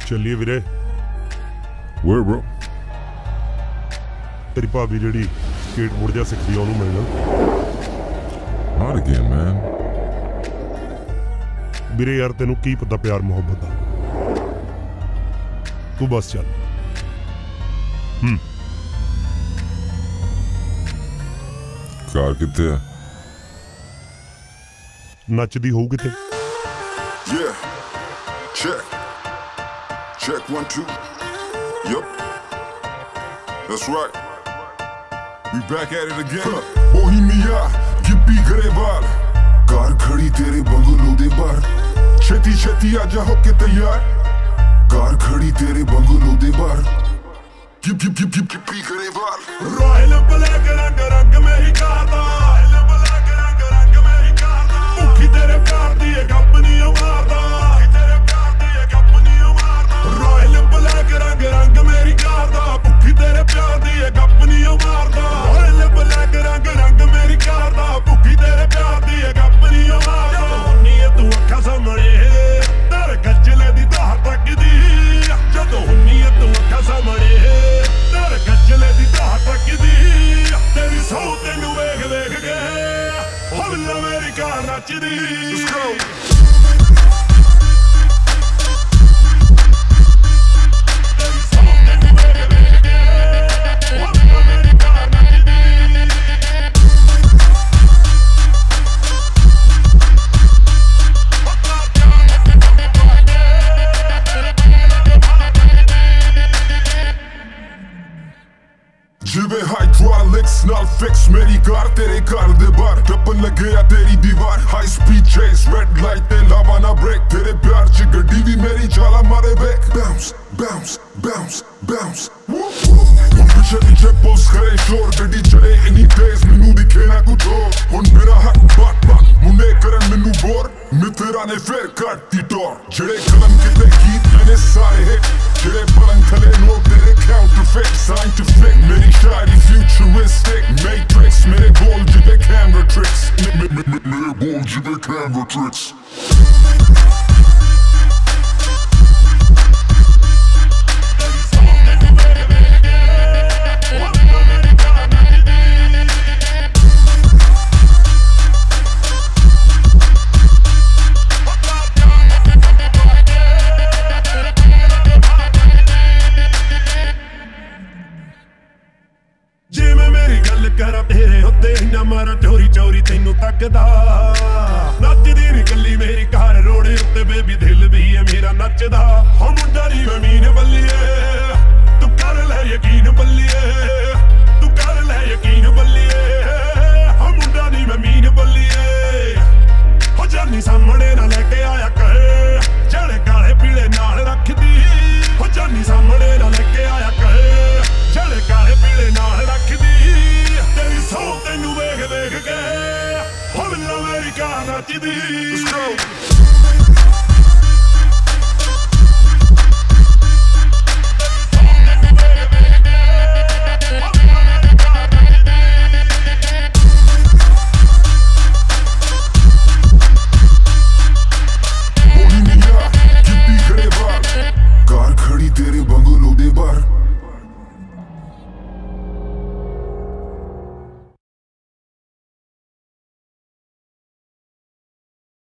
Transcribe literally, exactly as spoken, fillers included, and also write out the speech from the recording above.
ਚੱਲੀਏ ਵੀਰੇ। Where bro? ਤੇਰੀ ਭਾਬੀ ਜਿਹੜੀ ਸਕੇਟਬੋਰਡ ਜਿਹਾ ਸਿੱਖਦੀ ਆ ਉਹਨੂੰ ਮਿਲਣਾ। Not again, man. ਵੀਰੇ ਯਾਰ ਤੈਨੂੰ ਕੀ ਪਤਾ ਪਿਆਰ ਮੁਹੱਬਤ ਦਾ, ਤੂੰ ਬਸ ਚੱਲ। ਹੂੰ ਕਾਰ ਕਿੱਥੇ ਆ? ਨੱਚਦੀ ਹੋਊ ਕਿਤੇ। Yeah, check, check one, two, yup, that's right, we back at it again. Bohemia, gippy Grevall, car खड़ी तेरे बंगलों दे बाहर, छेती छेती आजा होके तैयार, कार खड़ी तेरे बंगलों दे बाहर, गिप गिप गिप गिप gippy Grevall, रॉयल ब्लैक रंग रंग मेरी कार दा, रॉयल ब्लैक रंग रंग मेरी कार दा, भुखी तेरे प्यार दी है कंपनी मारदा, भुखी तेरे प्यार दी है कंपनी मारदा, रॉयल ब्लैक रंग रंग मेरी कार दा, भुखी तेरे प्यार दी है कंपनी मारदा, रॉयल ब्लैक रंग रंग मेरी कार दा, भुखी तेरे प्यार दी है कंपनी मारदा, हुन्नी है तू अखा सामने तेरे गजले दी धार तकदी, जदों हुन्नी है तू अखा सामने तेरे गजले दी धार तकदी, तेरी सौ तेनू वेख वेख के हुल्ला मेरी कार नचदी। Let's go. जिवे हाइड्रोलिक्स नाल फिक्स मेरी कार तेरे घर दे बाहर, टप्पन लगे आ तेरी दीवार, high speed chase red light ते लावा ना ब्रेक, तेरे प्यार च गड्डी भी मेरी जाला मारे back, bounce bounce bounce bounce, हुन पिछे पिछे पुलिस करे शोर, गड्डी चले इन्नी तेज मैनू दिखे ना कुछ और, हुन मेरा हक बात बात मुंडे करन मैनू बोर, मित्रा ने फिर कटती टोर, जेड़े कलम किते गीत मैंने सारे हिट, जेड़े पलंग थले नोट तेरे counterfeit scientific, मेरी शायरी futuristic matrix, मेरे बोल जिबे camera tricks, मेरे बोल जिबे camera tricks। जिवें मेरी गल करा तेरे उत्ते इन्ना मारा चोरी चोरी तैनू तकदा, नचदी नी गल्ली मेरी कार रोड़े उत्ते बेबी दिल भी है मेरा नचदा, हो मुंडा नी मैं मीन बल्लिए तू कर ले यकीन बल्लिए, तू कर ले यकीन बल्लिए, हो मुंडा नी मैं मीन बल्लिए, हो जानी सामने ना लेके आया कर जेड़े काले पीले नाल रखदी, हो जानी सामने ना लेके आया कर जेड़े काले पीले नाल रखदी, तेरी सौ तेनू वेख वेख के हुल्ला मेरी कार नचदी।